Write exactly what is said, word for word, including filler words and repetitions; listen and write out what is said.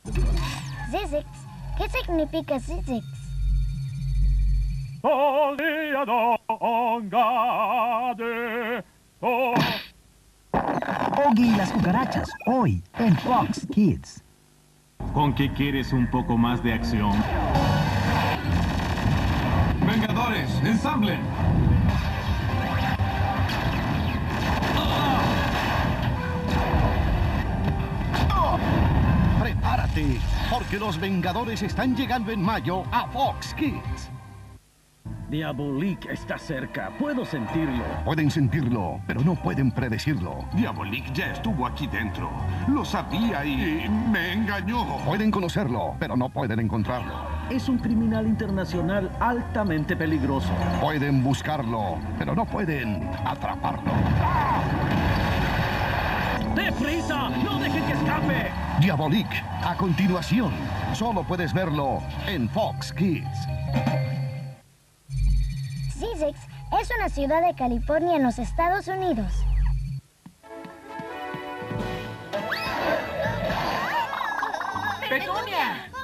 Zizix. ¿Qué significa Zizix? Oggy y las cucarachas, hoy en Fox Kids. ¿Con qué quieres un poco más de acción? ¡Vengadores, ensamblen! ¡Prepárate! Porque los Vengadores están llegando en mayo a Fox Kids. Diabolique está cerca, puedo sentirlo. Pueden sentirlo, pero no pueden predecirlo. Diabolique ya estuvo aquí dentro. Lo sabía y me engañó. Pueden conocerlo, pero no pueden encontrarlo. Es un criminal internacional altamente peligroso. Pueden buscarlo, pero no pueden atraparlo. ¡Deprisa! ¡No dejen que escape! Diabolique, a continuación. Solo puedes verlo en Fox Kids. Zizix es una ciudad de California en los Estados Unidos. ¡Petunia!